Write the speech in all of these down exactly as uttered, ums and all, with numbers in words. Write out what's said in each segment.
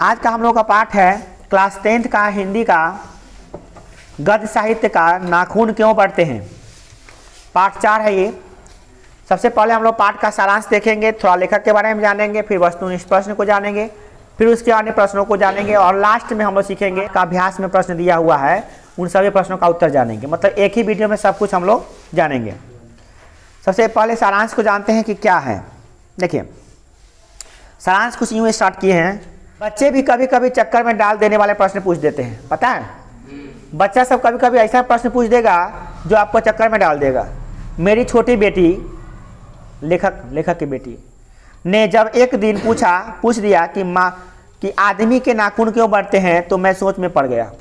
आज का हम लोग का पाठ है क्लास टेंथ का हिंदी का गद्य साहित्य का नाखून क्यों बढ़ते हैं। पाठ चार है ये। सबसे पहले हम लोग पाठ का सारांश देखेंगे, थोड़ा लेखक के बारे में जानेंगे, फिर वस्तुनिष्ठ प्रश्न को जानेंगे, फिर उसके अन्य प्रश्नों को जानेंगे और लास्ट में हम लोग सीखेंगे का अभ्यास में प्रश्न दिया हुआ है उन सभी प्रश्नों का उत्तर जानेंगे। मतलब एक ही वीडियो में सब कुछ हम लोग जानेंगे। सबसे पहले सारांश को जानते हैं कि क्या है। देखिए सारांश कुछ यूँ स्टार्ट किए हैं। बच्चे भी कभी कभी चक्कर में डाल देने वाले प्रश्न पूछ देते हैं। पता है बच्चा सब कभी कभी ऐसा प्रश्न पूछ देगा जो आपको चक्कर में डाल देगा। मेरी छोटी बेटी, लेखक लेखक की बेटी ने जब एक दिन पूछा पूछ दिया कि माँ कि आदमी के नाखून क्यों बढ़ते हैं, तो मैं सोच में पड़ गया।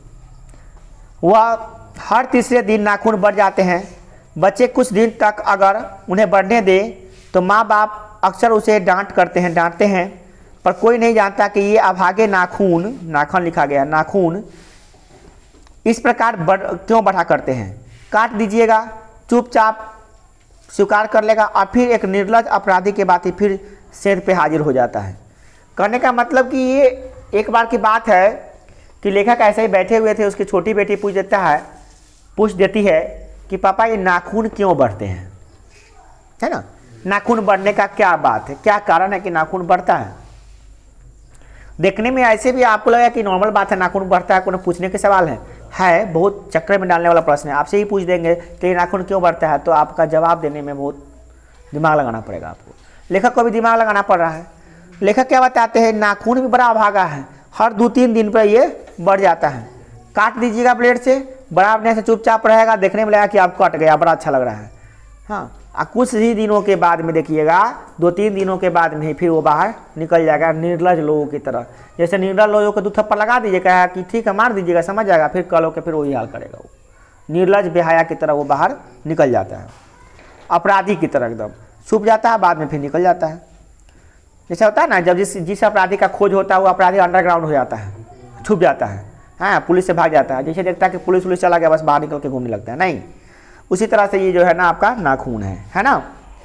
वह हर तीसरे दिन नाखून बढ़ जाते हैं। बच्चे कुछ दिन तक अगर उन्हें बढ़ने दे तो माँ बाप अक्सर उसे डांट करते हैं डांटते हैं पर कोई नहीं जानता कि ये अभागे नाखून, नाखून लिखा गया, नाखून इस प्रकार बढ़ क्यों बढ़ा करते हैं। काट दीजिएगा, चुपचाप स्वीकार कर लेगा और फिर एक निर्लज अपराधी के बात ही फिर सेंध पे हाजिर हो जाता है। कहने का मतलब कि ये एक बार की बात है कि लेखक ऐसे ही बैठे हुए थे, उसकी छोटी बेटी पूछ देता है पूछ देती है कि पापा ये नाखून क्यों बढ़ते हैं, है ना। नाखून बढ़ने का क्या बात है, क्या कारण है कि नाखून बढ़ता है। देखने में ऐसे भी आपको लगा कि नॉर्मल बात है, नाखून बढ़ता है, कोई पूछने के सवाल है है बहुत चक्कर में डालने वाला प्रश्न है। आपसे ही पूछ देंगे कि नाखून क्यों बढ़ता है तो आपका जवाब देने में बहुत दिमाग लगाना पड़ेगा आपको। लेखक को भी दिमाग लगाना पड़ रहा है। लेखक क्या बताते हैं, नाखून भी बड़ा अभागा है, हर दो तीन दिन पर ये बढ़ जाता है। काट दीजिएगा ब्लेड से, बड़ा बनने से चुपचाप रहेगा, देखने में लगेगा कि आप कट गया, बड़ा अच्छा लग रहा है। हाँ, कुछ ही दिनों के बाद में देखिएगा, दो तीन दिनों के बाद में फिर वो बाहर निकल जाएगा निर्लज लोगों की तरह। जैसे निर्लज लोगों को दो थप्पड़ लगा दीजिएगा कि ठीक है मार दीजिएगा, समझ जाएगा, फिर कल के फिर वही हाल करेगा। वो निर्लज बेहया की तरह वो बाहर निकल जाता है, अपराधी की तरह एकदम छुप जाता है, बाद में फिर निकल जाता है। जैसे होता है ना, जब जिस जिस अपराधी का खोज होता है वो अपराधी अंडरग्राउंड हो जाता है, छुप जाता है, हाँ पुलिस से भाग जाता है। जैसे देखता है कि पुलिस पुलिस चला गया, बस बाहर निकल के घूमने लगता है। नहीं, उसी तरह से ये जो है ना आपका नाखून है है ना।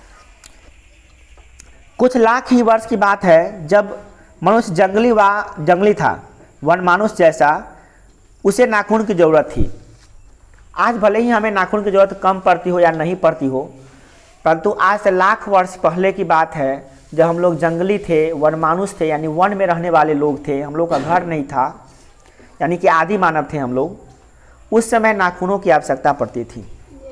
कुछ लाख ही वर्ष की बात है जब मनुष्य जंगली व जंगली था, वन मानुष जैसा, उसे नाखून की ज़रूरत थी। आज भले ही हमें नाखून की ज़रूरत कम पड़ती हो या नहीं पड़ती हो, परंतु आज से लाख वर्ष पहले की बात है जब हम लोग जंगली थे, वन मानुष थे, यानी वन में रहने वाले लोग थे, हम लोग का घर नहीं था, यानी कि आदि मानव थे हम लोग। उस समय नाखूनों की आवश्यकता पड़ती थी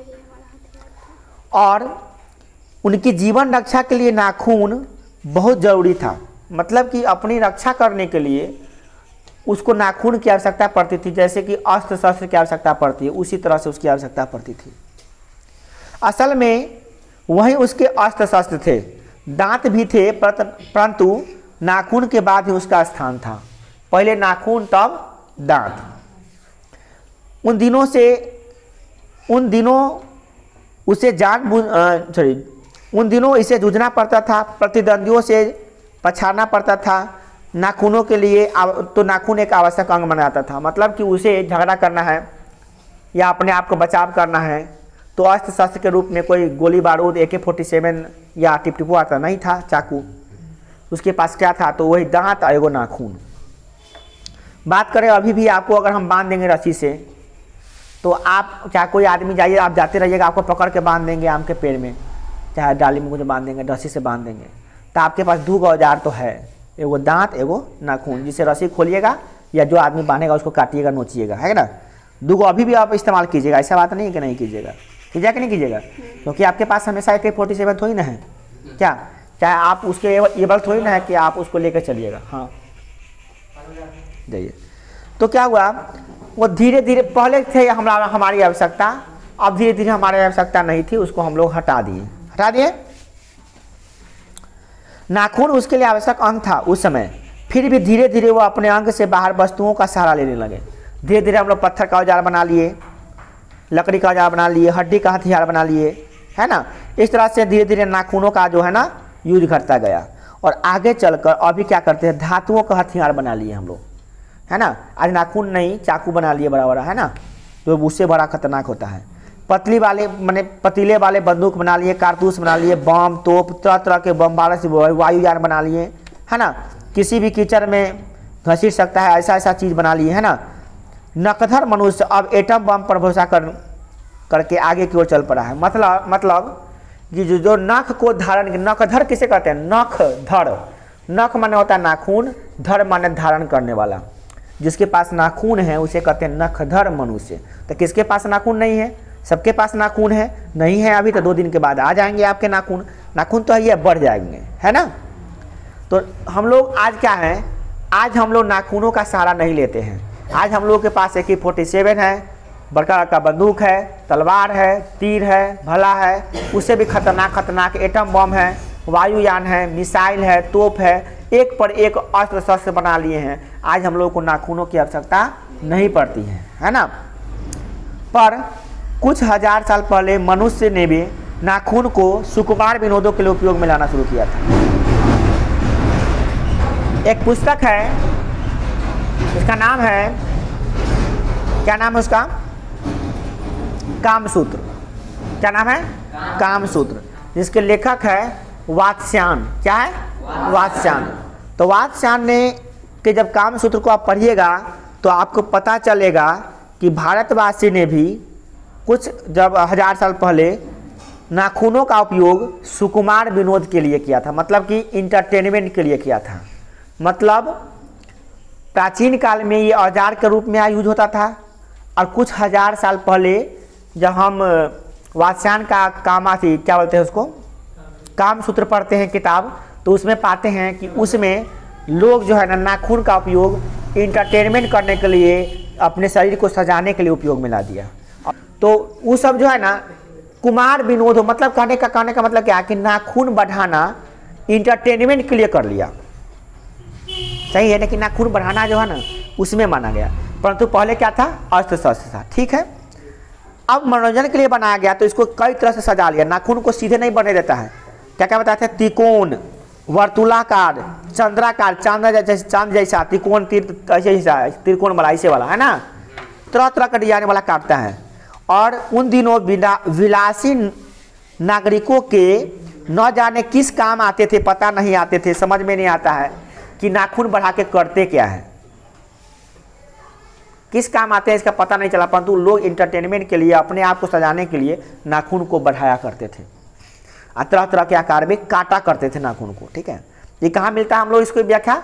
और उनकी जीवन रक्षा के लिए नाखून बहुत ज़रूरी था। मतलब कि अपनी रक्षा करने के लिए उसको नाखून की आवश्यकता पड़ती थी, जैसे कि अस्त्र शस्त्र की आवश्यकता पड़ती है, उसी तरह से उसकी आवश्यकता पड़ती थी। असल में वही उसके अस्त्र शस्त्र थे, दांत भी थे, परंतु नाखून के बाद ही उसका स्थान था। पहले नाखून तब दांत। उन दिनों से उन दिनों उसे जान सॉरी उन दिनों इसे जूझना पड़ता था, प्रतिद्वंदियों से पछाड़ना पड़ता था। नाखूनों के लिए तो नाखून एक आवश्यक अंग बनाता था। मतलब कि उसे झगड़ा करना है या अपने आप को बचाव करना है तो अस्त्र शस्त्र के रूप में कोई गोली बारूद ए के फोर्टी सेवन या टिपटिपो आता नहीं था, चाकू। उसके पास क्या था, तो वही दांत और एगो नाखून। बात करें अभी भी आपको अगर हम बांध देंगे रस्सी से, तो आप चाहे कोई आदमी जाइए, आप जाते रहिएगा, आपको पकड़ के बांध देंगे आम के पेड़ में, चाहे डाली में मुझे बांध देंगे, रस्सी से बांध देंगे, तो आपके पास दो औजार तो है, एगो दांत एगो नाखून, जिसे रस्सी खोलिएगा या जो आदमी बांधेगा उसको काटिएगा, नोचिएगा, है ना। दो अभी भी आप इस्तेमाल कीजिएगा, ऐसा बात नहीं है कि नहीं कीजिएगा, कीजिएगा कि नहीं कीजिएगा, क्योंकि आपके पास हमेशा ए के फोर्टी सेवन थोड़ी ना है क्या, चाहे आप उसके ये बल थोड़ी ना है कि आप उसको लेकर चलिएगा। हाँ जाइए। तो क्या हुआ, वो धीरे धीरे पहले थे हमारा हमारी आवश्यकता, अब धीरे धीरे हमारी आवश्यकता नहीं थी, उसको हम लोग हटा दिए हटा दिए नाखून उसके लिए आवश्यक अंग था उस समय। फिर भी धीरे धीरे वो अपने अंग से बाहर वस्तुओं का सहारा लेने लगे। धीरे धीरे हम लोग पत्थर का औजार बना लिए, लकड़ी का औजार बना लिए, हड्डी का हथियार बना लिए, है ना। इस तरह से धीरे धीरे नाखूनों का जो है ना यूज घटता गया और आगे चलकर अभी क्या करते हैं, धातुओं का हथियार बना लिए हम लोग, है ना। आज नाखून नहीं, चाकू बना लिए बड़ा बड़ा, है ना, जो उससे बड़ा खतरनाक होता है। पतली वाले माने पतीले वाले बंदूक बना लिए, कारतूस बना लिए, बम तोप तरह तरह के बम बारह से वायुयान बना लिए, है ना। किसी भी कीचड़ में घसीट सकता है, ऐसा ऐसा चीज़ बना लिए है ना। नकधर मनुष्य अब एटम बम पर भरोसा कर करके आगे की ओर चल पड़ा है। मतलब मतलब कि जो जो नख को धारण, नखधर किसे कहते हैं? नख धर, नख माने होता है नाखून, धर माने धारण करने वाला। जिसके पास नाखून है उसे कहते हैं नखधर मनुष्य। तो किसके पास नाखून नहीं है? सबके पास नाखून है। नहीं है अभी तो दो दिन के बाद आ जाएंगे आपके नाखून। नाखून तो है ये बढ़ जाएंगे, है ना। तो हम लोग आज क्या है, आज हम लोग नाखूनों का सहारा नहीं लेते हैं। आज हम लोग के पास ए के फोर्टी सेवन है, बड़का बड़का बंदूक है, तलवार है, तीर है, भला है, उससे भी खतरनाक खतरनाक एटम बम है, वायुयान है, मिसाइल है, तोप है, एक पर एक अस्त्र शस्त्र बना लिए हैं। आज हम लोग को नाखूनों की आवश्यकता नहीं पड़ती है, है ना। पर कुछ हजार साल पहले मनुष्य ने भी नाखून को सुकुमार विनोदों के लिए उपयोग में लाना शुरू किया था। एक पुस्तक है, उसका नाम है, क्या नाम है उसका? कामसूत्र। क्या नाम है? कामसूत्र। जिसके लेखक है वात्स्यायन। क्या है? वात्स्यायन। तो वात्स्यायन ने कि जब कामसूत्र को आप पढ़िएगा तो आपको पता चलेगा कि भारतवासी ने भी कुछ जब हजार साल पहले नाखूनों का उपयोग सुकुमार विनोद के लिए किया था, मतलब कि इंटरटेनमेंट के लिए किया था। मतलब प्राचीन काल में ये औजार के रूप में यूज होता था, और कुछ हजार साल पहले जब हम वात्स्यायन का कामा थी, क्या बोलते हैं उसको, कामसूत्र पढ़ते हैं किताब, तो उसमें पाते हैं कि उसमें लोग जो है ना नाखून का उपयोग इंटरटेनमेंट करने के लिए, अपने शरीर को सजाने के लिए उपयोग में ला दिया। तो वो सब जो है ना कुमार विनोद, मतलब कहने का कहने का मतलब क्या कि नाखून बढ़ाना इंटरटेनमेंट के लिए कर लिया। सही है ना कि नाखून बढ़ाना जो है ना उसमें माना गया, परंतु पहले क्या था? अस्त्र शस्त्र था। ठीक है, अब मनोरंजन के लिए बनाया गया तो इसको कई तरह से सजा लिया। नाखून को सीधे नहीं बनने देता है, क्या क्या बताते हैं? त्रिकोण, वर्तुलाकार, चंद्राकार, चांद जैसे चांद जैसा, त्रिकोण, तीर ऐसे जैसा, त्रिकोण वाला, ऐसे वाला, है ना। तरह तरह का डिजाइन वाला काटता है। और उन दिनों विलासी नागरिकों के न जाने किस काम आते थे, पता नहीं आते थे, समझ में नहीं आता है कि नाखून बढ़ा के करते क्या है, किस काम आते हैं इसका पता नहीं चला, परंतु लोग इंटरटेनमेंट के लिए, अपने आप को सजाने के लिए नाखून को बढ़ाया करते थे, और तरह तरह के आकार में काटा करते थे नाखून को। ठीक है, ये कहाँ मिलता है? हम लोग इसको व्याख्या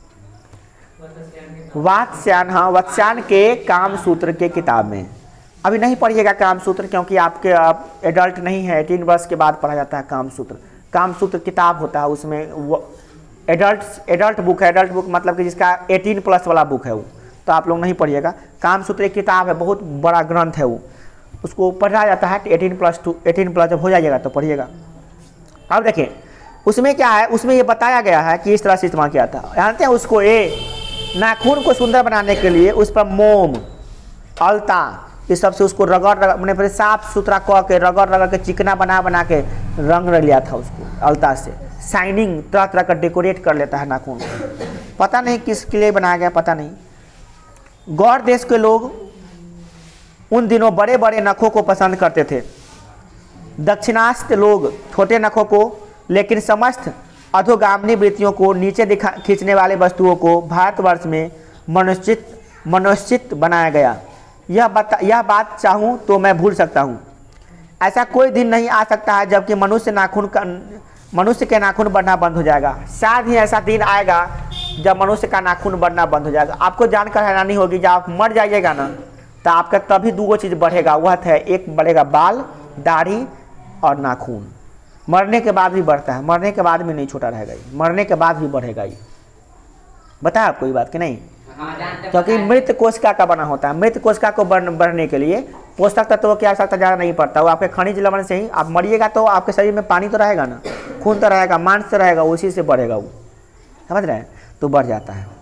वात्स्यायन, हाँ, वात्स्यायन के कामसूत्र के किताब में। अभी नहीं पढ़िएगा कामसूत्र, क्योंकि आपके आप एडल्ट नहीं है, एटीन वर्ष के बाद पढ़ा जाता है कामसूत्र। कामसूत्र किताब होता है, उसमें वो एडल्ट एडल्ट बुक है। एडल्ट बुक मतलब कि जिसका एटीन प्लस वाला बुक है वो, तो आप लोग नहीं पढ़िएगा। कामसूत्र एक किताब है, बहुत बड़ा ग्रंथ है वो, उसको पढ़ा जाता है eighteen plus to eighteen plus जब हो जाइएगा तो पढ़िएगा। अब देखें उसमें क्या है, उसमें ये बताया गया है कि इस तरह से इस्तेमाल किया था। जानते हैं उसको, ए नाखून को सुंदर बनाने के लिए उस पर मोम, अलता, इस सब से उसको रगड़ रगड़ मैंने फिर साफ सुथरा कह के रगड़ रगड़ के चिकना बना बना के रंग रख लिया था उसको अलता से। शाइनिंग तरह तरह का डेकोरेट कर लेता है नाखून को, पता नहीं किसके लिए बनाया गया, पता नहीं। गौर देश के लोग उन दिनों बड़े बड़े नखों को पसंद करते थे, दक्षिणास्त लोग छोटे नखों को, लेकिन समस्त अधोगामिनी वृत्तियों को नीचे दिखा खींचने वाले वस्तुओं को भारतवर्ष में मनुष्यित मनुष्यित बनाया गया। यह बता यह बात चाहूँ तो मैं भूल सकता हूँ। ऐसा कोई दिन नहीं आ सकता है जबकि मनुष्य नाखून का मनुष्य के नाखून बढ़ना बंद हो जाएगा। शायद ही ऐसा दिन आएगा जब मनुष्य का नाखून बढ़ना बंद हो जाएगा। आपको जानकर हैरानी होगी, जब आप मर जाइएगा ना तो आपका तभी दो चीज़ बढ़ेगा, वह है एक बढ़ेगा बाल, दाढ़ी और नाखून। मरने के बाद भी बढ़ता है, मरने के बाद भी नहीं छोटा रहेगा, ये मरने के बाद भी बढ़ेगा। ये बताया आपको ये बात कि नहीं? क्योंकि मृत कोशिका का बना होता है। मृत कोशिका को बढ़ने के लिए पोषक तत्वों की आवश्यकता ज़्यादा नहीं पड़ता, वो आपके खनिज लवण से ही। आप मरिएगा तो आपके शरीर में पानी तो रहेगा ना, खून तो रहेगा, मांस तो रहेगा, उसी से बढ़ेगा वो, समझ रहे हैं? तो बढ़ जाता है।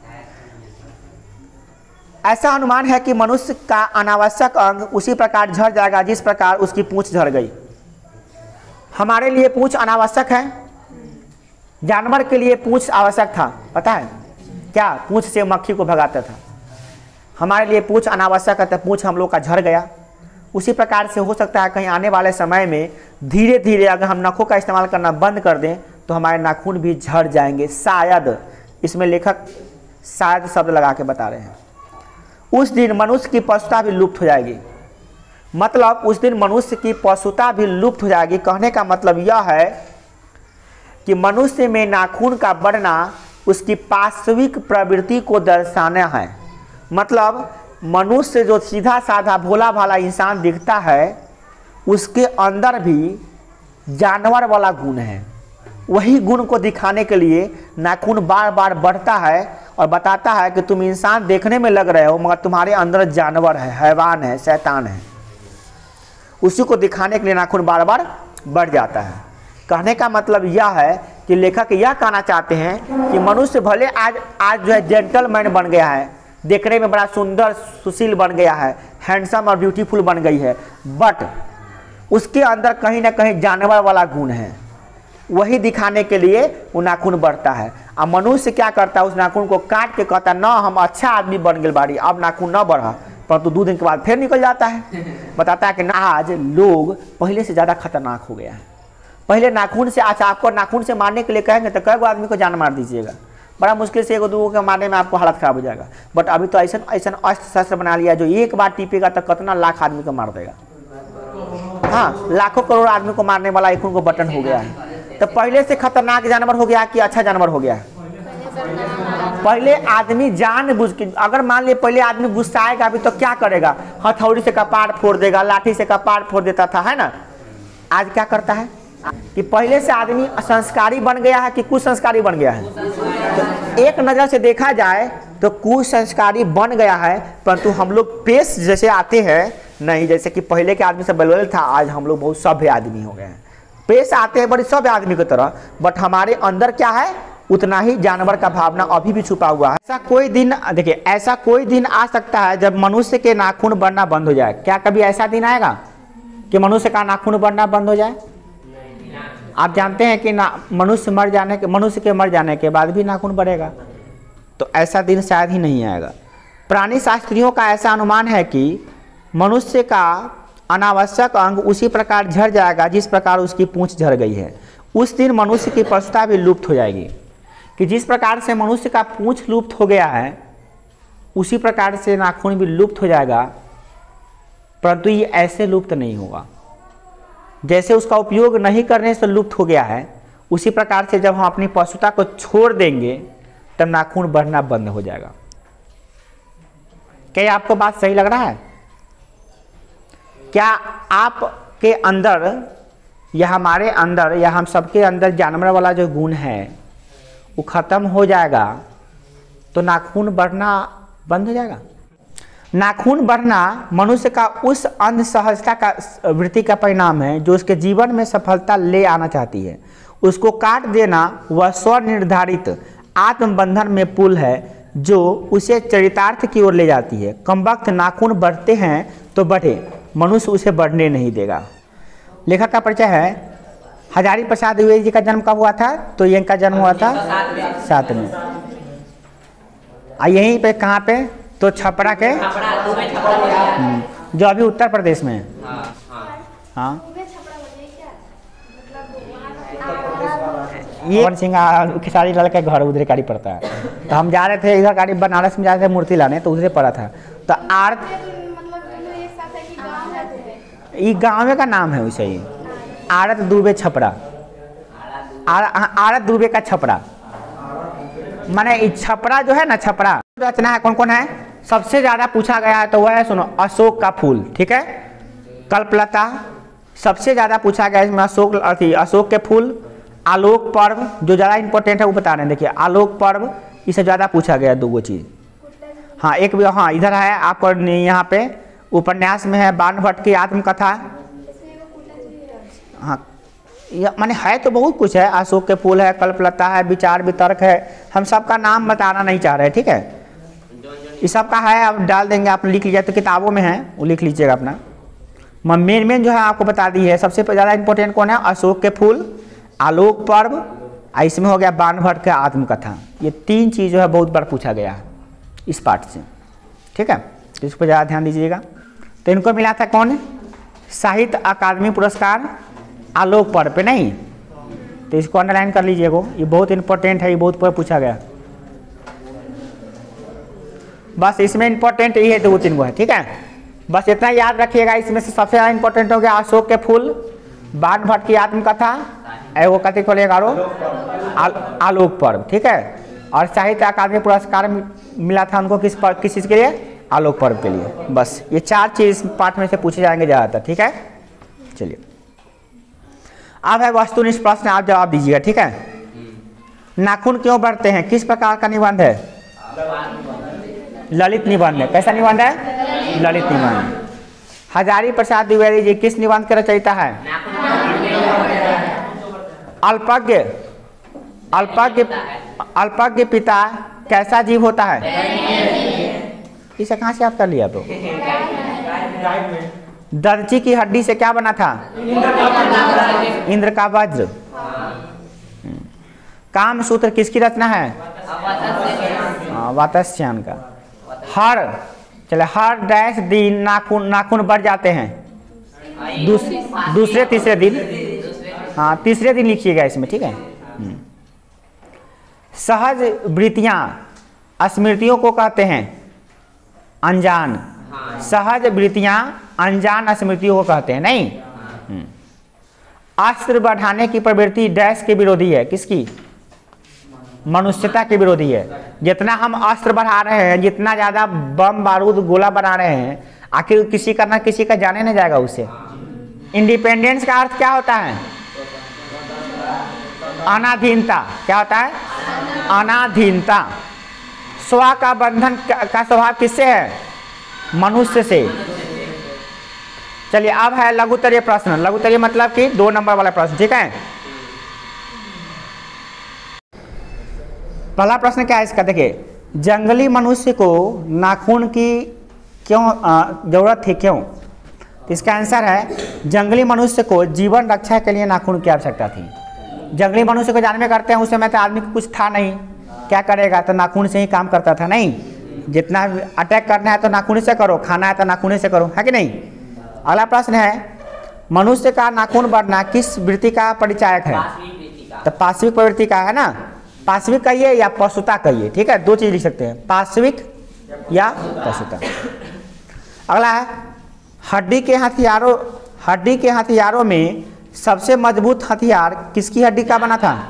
ऐसा अनुमान है कि मनुष्य का अनावश्यक अंग उसी प्रकार झड़ जाएगा जिस प्रकार उसकी पूंछ झड़ गई। हमारे लिए पूंछ अनावश्यक है, जानवर के लिए पूंछ आवश्यक था। पता है क्या? पूंछ से मक्खी को भगाता था। हमारे लिए पूंछ अनावश्यक है, तो पूंछ हम लोग का झड़ गया। उसी प्रकार से हो सकता है कहीं आने वाले समय में धीरे धीरे अगर हम नखों का इस्तेमाल करना बंद कर दें तो हमारे नाखून भी झड़ जाएंगे। शायद इसमें लेखक शायद शब्द लगा के बता रहे हैं। उस दिन मनुष्य की पशुता भी लुप्त हो जाएगी। मतलब उस दिन मनुष्य की पशुता भी लुप्त हो जाएगी। कहने का मतलब यह है कि मनुष्य में नाखून का बढ़ना उसकी पार्श्विक प्रवृत्ति को दर्शाना है। मतलब मनुष्य जो सीधा साधा भोला भाला इंसान दिखता है, उसके अंदर भी जानवर वाला गुण है। वही गुण को दिखाने के लिए नाखून बार बार बढ़ता है और बताता है कि तुम इंसान देखने में लग रहे हो मगर तुम्हारे अंदर जानवर है, हैवान है, शैतान है। उसी को दिखाने के लिए नाखून बार बार बढ़ जाता है। कहने का मतलब यह है कि लेखक यह कहना चाहते हैं कि मनुष्य भले आज आज जो है जेंटलमैन बन गया है, देखने में बड़ा सुंदर सुशील बन गया है, हैंडसम और ब्यूटीफुल बन गई है, बट उसके अंदर कहीं ना कहीं जानवर वाला गुण है। वही दिखाने के लिए वो नाखून बढ़ता है। अब मनुष्य क्या करता है, उस नाखून को काट के कहता है ना हम अच्छा आदमी बन गए बाड़ी, अब नाखून न बढ़ा, परंतु दो दिन के बाद फिर निकल जाता है। बताता है कि ना आज लोग पहले से ज़्यादा खतरनाक हो गया है। पहले नाखून से, अच्छा आपको नाखून से मारने के लिए कहेंगे तो कई गो आदमी को जान मार दीजिएगा, बड़ा मुश्किल से एक दो को मारने में आपको हालत खराब हो जाएगा। बट अभी तो ऐसा ऐसा अस्त्र शस्त्र बना लिया जो एक बार टिपेगा तो कितना लाख आदमी को मार देगा। हाँ, लाखों करोड़ आदमी को मारने वाला एक उनको बटन हो गया है। तो पहले से खतरनाक जानवर हो गया कि अच्छा जानवर हो गया है? पहले आदमी जान बुझ के, अगर मान लिया पहले आदमी गुस्साएगा भी तो क्या करेगा, हथौड़ी से कपाट फोड़ देगा, लाठी से कपाट फोड़ देता था, है ना। आज क्या करता है कि पहले से आदमी संस्कारी बन गया है कि कुसंस्कारी बन गया है। तो एक नज़र से देखा जाए तो कुसंस्कारी बन गया है, परंतु हम लोग पेश जैसे आते हैं नहीं, जैसे कि पहले के आदमी से बलबल था, आज हम लोग बहुत सभ्य आदमी हो गए हैं, पेश आते हैं बड़े सभ्य आदमी की तरह, बट हमारे अंदर क्या है, उतना ही जानवर का भावना अभी भी छुपा हुआ है। ऐसा कोई दिन, देखिए ऐसा कोई दिन आ सकता है जब मनुष्य के नाखून बढ़ना बंद हो जाए। क्या कभी ऐसा दिन आएगा कि मनुष्य का नाखून बढ़ना बंद हो जाए? आप जानते हैं कि ना मनुष्य मर जाने के मनुष्य के मर जाने के बाद भी नाखून बढ़ेगा, तो ऐसा दिन शायद ही नहीं आएगा। प्राणी शास्त्रियों का ऐसा अनुमान है कि मनुष्य का अनावश्यक अंग उसी प्रकार झड़ जाएगा जिस प्रकार उसकी पूंछ झड़ गई है। उस दिन मनुष्य की पशुता भी लुप्त हो जाएगी। कि जिस प्रकार से मनुष्य का पूंछ लुप्त हो गया है उसी प्रकार से नाखून भी लुप्त हो जाएगा, परंतु ये ऐसे लुप्त नहीं होगा। जैसे उसका उपयोग नहीं करने से लुप्त हो गया है, उसी प्रकार से जब हम अपनी पशुता को छोड़ देंगे तब नाखून बढ़ना बंद हो जाएगा। क्या आपको बात सही लग रहा है? क्या आपके अंदर या हमारे अंदर या हम सबके अंदर जानवर वाला जो गुण है वो खत्म हो जाएगा तो नाखून बढ़ना बंद हो जाएगा? नाखून बढ़ना मनुष्य का उस अंध सहजता का वृत्ति का परिणाम है जो उसके जीवन में सफलता ले आना चाहती है। उसको काट देना वह स्वनिर्धारित आत्मबंधन में पुल है जो उसे चरितार्थ की ओर ले जाती है। कमबख्त नाखून बढ़ते हैं तो बढ़े, मनुष्य उसे बढ़ने नहीं देगा। लेखक का परिचय है। हजारी प्रसाद द्विवेदी जी का जन्म कब हुआ था? तो इनका जन्म हुआ था सात में। आ यहीं पे कहाँ पे? तो छपरा के, जो अभी उत्तर प्रदेश में है। हाँ, ये सिंह खेसारी लाल का घर उधर गाड़ी पड़ता है। तो हम जा रहे थे इधर गाड़ी बनारस में जा रहे थे मूर्ति लाने, तो उधर पड़ा था। तो आर्त ये गाँव का नाम है वैसे ही, आरत दुबे छपरा, आरत दुबे का छपरा, माने छपरा जो है ना, छपरा रचना है कौन कौन है? सबसे ज़्यादा पूछा गया है तो वह है, सुनो, अशोक का फूल, ठीक है, कल्पलता सबसे ज़्यादा पूछा गया है इसमें, अशोक अथी अशोक के फूल, आलोक पर्व जो ज़्यादा इंपॉर्टेंट है वो बता रहे हैं। देखिए आलोक पर्व इसे ज़्यादा पूछा गया दो गो चीज़। हाँ एक भी, हाँ इधर है आपको यहाँ पे उपन्यास में है बाण भट्ट की आत्मकथा। हाँ माने है तो बहुत कुछ है, अशोक के फूल है, कल्पलता है, विचार वितर्क है, हम सबका नाम बताना नहीं चाह रहे, ठीक है। ये सबका है, आप डाल देंगे, आप लिख लीजिए, तो किताबों में है वो लिख लीजिएगा अपना। मेन मेन जो है आपको बता दी है। सबसे ज़्यादा इंपॉर्टेंट कौन है? अशोक के फूल, आलोक पर्व, इसमें हो गया बाण भट्ट का आत्मकथा। ये तीन चीज़ जो है बहुत बार पूछा गया है इस पाठ से, ठीक है, तो इस पर ज़्यादा ध्यान दीजिएगा। तो इनको मिला था कौन? साहित्य अकादमी पुरस्कार आलोक पर्व पे, नहीं तो इसको अंडरलाइन कर लीजिएगा, ये बहुत इंपॉर्टेंट है, ये बहुत बार पूछा गया। बस इसमें इंपॉर्टेंट यही है, दो तीन गो है, ठीक है। बस इतना याद रखिएगा, इसमें से सबसे ज़्यादा इंपॉर्टेंट हो गया अशोक के फूल, बाण भट्ट की आत्मकथा, एगो कथी को लेगा आलोक पर्व, ठीक है। और साहित्य अकादमी पुरस्कार मिला था उनको किस पर, किस चीज़ के लिए? आलोक पर्व के लिए। बस ये चार चीज पाठ में से पूछे जाएंगे ज़्यादातर, ठीक है। चलिए अब है वस्तुनिष्ठ प्रश्न, आप जवाब दीजिएगा, ठीक है। नाखून क्यों बढ़ते हैं, किस प्रकार का निबंध है? ललित निबंध है। कैसा निबंध है? ललित निबंध। हजारी प्रसाद द्विवेदी जी किस निबंध के रचयिता है? अल्पज्ञ अल्पज्ञ अल्पज्ञ पिता कैसा जीव होता है? इसे कहाँ से आप कर लिया? तो दर्ची की हड्डी से क्या बना था? इंद्र का वज्र। काम सूत्र किसकी रचना है? वातस्यायन का। हर चले हर डैश दिन नाखून नाखून बढ़ जाते हैं, दूस, दूसरे तीसरे दिन, हाँ तीसरे दिन लिखिएगा इसमें, ठीक है। सहज वृत्तियां स्मृतियों को कहते हैं अनजान, सहज वृत्तियां अनजान स्मृतियों को कहते हैं, नहीं। अस्त्र बढ़ाने की प्रवृत्ति डैश के विरोधी है, किसकी? मनुष्यता के विरोधी है। जितना हम अस्त्र बढ़ा रहे हैं, जितना ज्यादा बम बारूद गोला बना रहे हैं, आखिर किसी का ना किसी का जाने नहीं जाएगा उससे। इंडिपेंडेंस का अर्थ क्या होता है? अनाधीनता। क्या होता है? अनाधीनता। स्व का बंधन का स्वभाव किससे है? मनुष्य से। चलिए अब है लघुतरीय प्रश्न। लघुतरीय मतलब कि दो नंबर वाला प्रश्न, ठीक है। पहला प्रश्न क्या है इसका? देखिए, जंगली मनुष्य को नाखून की क्यों जरूरत थी, क्यों? तो इसका आंसर है जंगली मनुष्य को जीवन रक्षा के लिए नाखून की आवश्यकता थी। जंगली मनुष्य को जानवे करते हैं उस समय तो आदमी को कुछ था नहीं, क्या करेगा? तो नाखून से ही काम करता था, नहीं। जितना अटैक करना है तो नाखून से करो, खाना है तो नाखून से करो, है कि नहीं। अगला प्रश्न है मनुष्य का नाखून बढ़ना किस वृत्ति का परिचायक है? तो पाश्विक प्रवृत्ति का है ना। पाश्विक कहिए या पशुता कहिए, ठीक है, दो चीज लिख सकते हैं, पाश्विक या पशुता। अगला है हड्डी के हथियारों हड्डी के हथियारों में सबसे मजबूत हथियार किसकी हड्डी का बना था?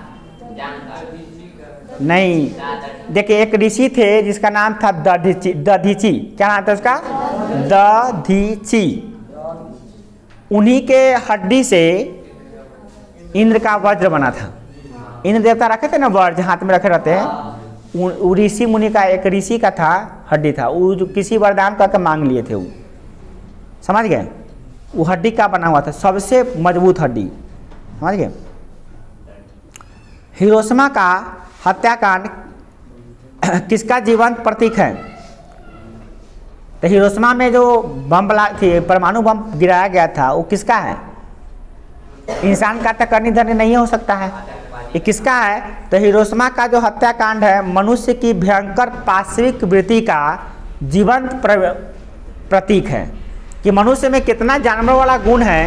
नहीं, देखिए एक ऋषि थे जिसका नाम था दधीची दधीची क्या नाम था उसका? दधीची। उन्हीं के हड्डी से इंद्र का वज्र बना था। इंद्र देवता रखे थे ना वज्र, हाथ में रखे रहते हैं। ऋषि मुनि का एक ऋषि का था हड्डी था, वो जो किसी वरदान करके मांग लिए थे, वो समझ गए। वो हड्डी का बना हुआ था, सबसे मजबूत हड्डी, समझ गए। हिरोशिमा का हत्याकांड किसका जीवंत प्रतीक है? तो हिरोशिमा में जो बम बला थी, परमाणु बम गिराया गया था, वो किसका है? इंसान का तो करनी धरनी नहीं हो सकता है, ये किसका है? तो हिरोशिमा का जो हत्याकांड है मनुष्य की भयंकर पाश्विक वृत्ति का जीवंत प्रतीक है कि मनुष्य में कितना जानवर वाला गुण है,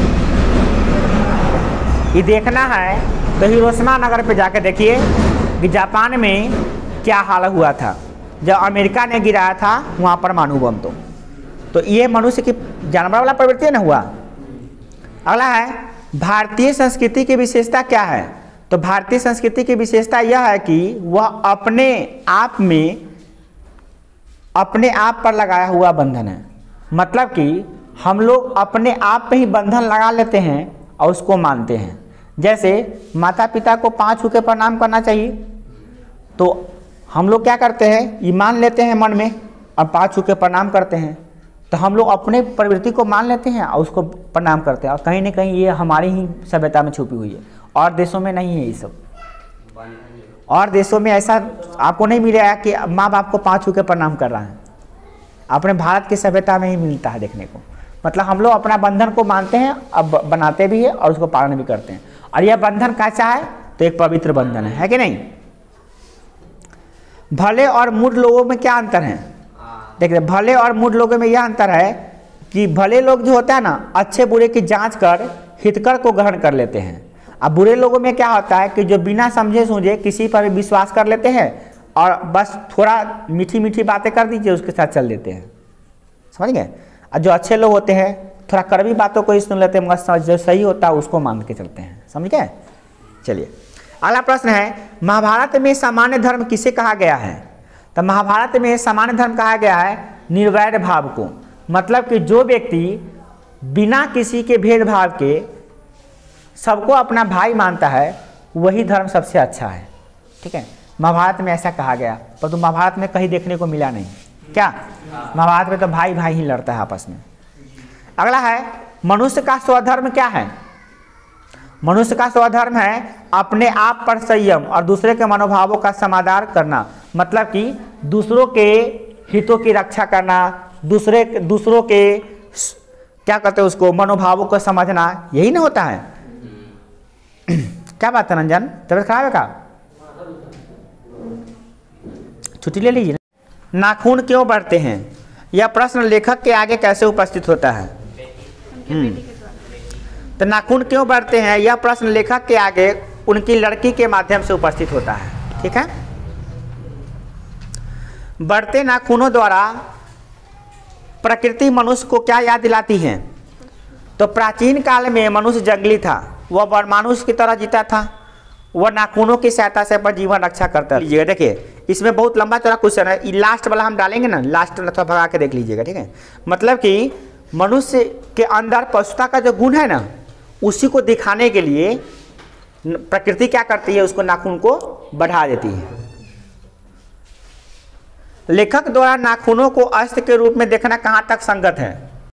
ये देखना है। तो हिरोशिमा नगर पे जाके देखिए कि जापान में क्या हाल हुआ था जब अमेरिका ने गिराया था वहाँ परमाणु बम। तो तो ये मनुष्य की जानवर वाला प्रवृत्ति न हुआ। अगला है भारतीय संस्कृति की विशेषता क्या है? तो भारतीय संस्कृति की विशेषता यह है कि वह अपने आप में अपने आप पर लगाया हुआ बंधन है। मतलब कि हम लोग अपने आप पे ही बंधन लगा लेते हैं और उसको मानते हैं। जैसे माता पिता को पाँव छू के प्रणाम करना चाहिए, तो हम लोग क्या करते हैं, ये मान लेते हैं मन में और पाँव छू के प्रणाम करते हैं। तो हम लोग अपने प्रवृत्ति को मान लेते हैं और उसको प्रणाम करते हैं, और कहीं ना कहीं ये हमारी ही सभ्यता में छुपी हुई है, और देशों में नहीं है ये सब। और देशों में ऐसा आपको नहीं मिलेगा कि माँ बाप को पाँव छू के प्रणाम कर रहा है, अपने भारत की सभ्यता में ही मिलता है देखने को। मतलब हम लोग अपना बंधन को मानते हैं, अब बनाते भी है और उसको पालन भी करते हैं। और यह बंधन कैसा है? तो एक पवित्र बंधन है, है कि नहीं। भले और मूढ़ लोगों में क्या अंतर है? देखिए भले और मूढ़ लोगों में यह अंतर है कि भले लोग जो होता है ना, अच्छे बुरे की जांच कर हितकर को ग्रहण कर लेते हैं। अब बुरे लोगों में क्या होता है कि जो बिना समझे सूझे किसी पर भी विश्वास कर लेते हैं और बस थोड़ा मीठी मीठी बातें कर दीजिए, उसके साथ चल देते हैं, समझ गए। और जो अच्छे लोग होते हैं थोड़ा कड़वी बातों को ही सुन लेते हैं, मगर जो सही होता है उसको मान के चलते हैं, समझ गए। चलिए अगला प्रश्न है, महाभारत में सामान्य धर्म किसे कहा गया है? तो महाभारत में सामान्य धर्म कहा गया है निर्वैर भाव को, मतलब कि जो व्यक्ति बिना किसी के भेदभाव के सबको अपना भाई मानता है वही धर्म सबसे अच्छा है, ठीक है। महाभारत में ऐसा कहा गया, पर तो महाभारत में कहीं देखने को मिला नहीं, क्या महाभारत में तो भाई भाई ही लड़ता है आपस में। अगला है, मनुष्य का स्वधर्म क्या है? मनुष्य का स्वधर्म है अपने आप पर संयम और दूसरे के मनोभावों का समाधान करना, मतलब कि दूसरों के हितों की रक्षा करना, दूसरे दूसरों के क्या कहते हैं उसको मनोभावों को समझना, यही ना होता है। क्या बात है रंजन, तबीयत खराब है का? छुट्टी ले लीजिए। नाखून क्यों बढ़ते हैं? यह प्रश्न लेखक के आगे कैसे उपस्थित होता है? तो नाखून क्यों बढ़ते हैं यह प्रश्न लेखक के आगे उनकी लड़की के माध्यम से उपस्थित होता है, ठीक है। बढ़ते नाखूनों द्वारा प्रकृति मनुष्य को क्या याद दिलाती है? तो प्राचीन काल में मनुष्य जंगली था, वह मानुष की तरह जीता था, वह नाखूनों की सहायता से अपना जीवन रक्षा करता लीजिएगा। देखिए इसमें बहुत लंबा चौड़ा क्वेश्चन है, लास्ट वाला हम डालेंगे ना, लास्ट वाला थोड़ा भगा के देख लीजिएगा, ठीक है। मतलब कि मनुष्य के अंदर पशुता का जो गुण है ना, उसी को दिखाने के लिए प्रकृति क्या करती है, उसको नाखून को बढ़ा देती है। लेखक द्वारा नाखूनों को अस्त्र के रूप में देखना कहाँ तक संगत है?